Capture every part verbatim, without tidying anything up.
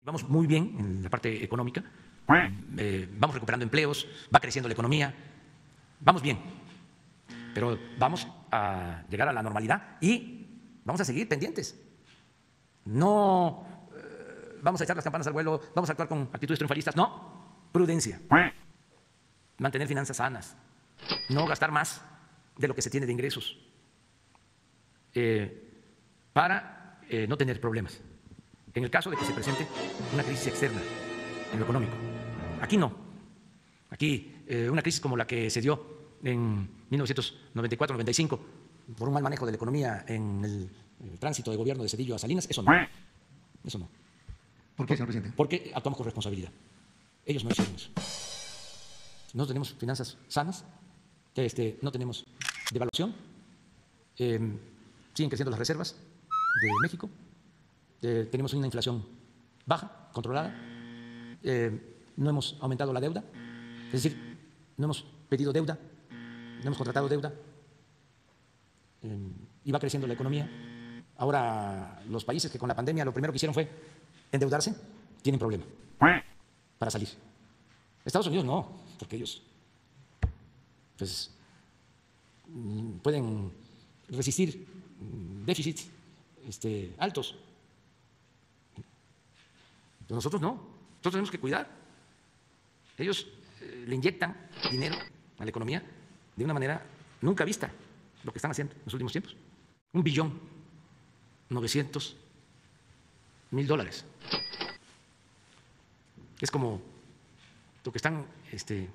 Vamos muy bien en la parte económica, eh, vamos recuperando empleos, va creciendo la economía, vamos bien, pero vamos a llegar a la normalidad y vamos a seguir pendientes. No eh, vamos a echar las campanas al vuelo, vamos a actuar con actitudes triunfalistas, no, prudencia, mantener finanzas sanas, no gastar más de lo que se tiene de ingresos eh, para eh, no tener problemas. En el caso de que se presente una crisis externa en lo económico. Aquí no. Aquí eh, una crisis como la que se dio en mil novecientos noventa y cuatro noventa y cinco por un mal manejo de la economía en el, el tránsito de gobierno de Zedillo a Salinas, eso no. Eso no. ¿Por qué, señor presidente? Porque actuamos con responsabilidad. Ellos no hicieron eso. No tenemos finanzas sanas, este, no tenemos devaluación, eh, siguen creciendo las reservas de México. Eh, tenemos una inflación baja, controlada, eh, no hemos aumentado la deuda, es decir, no hemos pedido deuda, no hemos contratado deuda, eh, y va creciendo la economía. Ahora los países que con la pandemia lo primero que hicieron fue endeudarse, tienen problema para salir. Estados Unidos no, porque ellos pues, pueden resistir déficits este, altos. Pero nosotros no, nosotros tenemos que cuidar. Ellos eh, le inyectan dinero a la economía de una manera nunca vista, lo que están haciendo en los últimos tiempos. Un billón novecientos mil dólares. Es como lo que están este,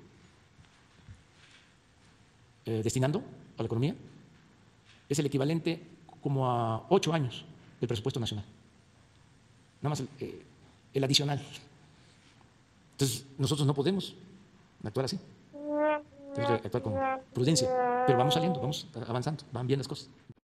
eh, destinando a la economía, es el equivalente como a ocho años del presupuesto nacional. Nada más eh, el adicional. Entonces, nosotros no podemos actuar así. Tenemos que actuar con prudencia, pero vamos saliendo, vamos avanzando, van bien las cosas.